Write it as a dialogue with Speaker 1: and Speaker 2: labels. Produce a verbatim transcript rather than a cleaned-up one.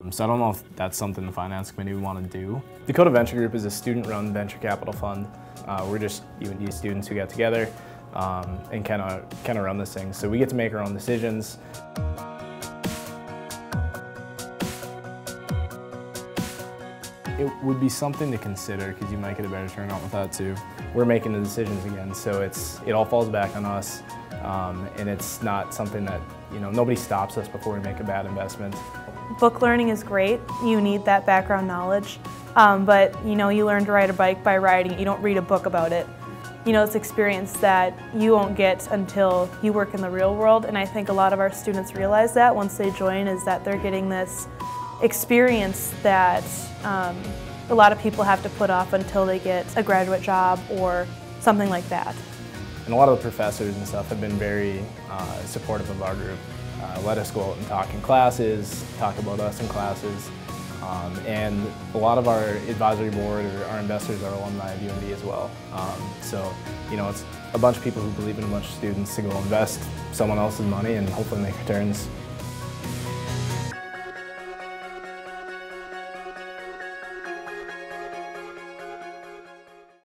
Speaker 1: So I don't know if that's something the finance committee would want to do. Dakota Venture Group is a student-run venture capital fund. Uh, we're just U N D students who get together um, and kind of kind of run this thing. So we get to make our own decisions. It would be something to consider because you might get a better turnout with that too. We're making the decisions again, so it's it all falls back on us, um, and it's not something that, you know, nobody stops us before we make a bad investment.
Speaker 2: Book learning is great. You need that background knowledge, um, but you know, you learn to ride a bike by riding it. You don't read a book about it. You know, it's experience that you won't get until you work in the real world, and I think a lot of our students realize that once they join, is that they're getting this experience that um, a lot of people have to put off until they get a graduate job or something like that.
Speaker 1: And a lot of the professors and stuff have been very uh, supportive of our group. Uh, let us go out and talk in classes, talk about us in classes, um, and a lot of our advisory board or our investors are alumni of U N D as well. Um, so, you know, it's a bunch of people who believe in a bunch of students to go invest someone else's money and hopefully make returns.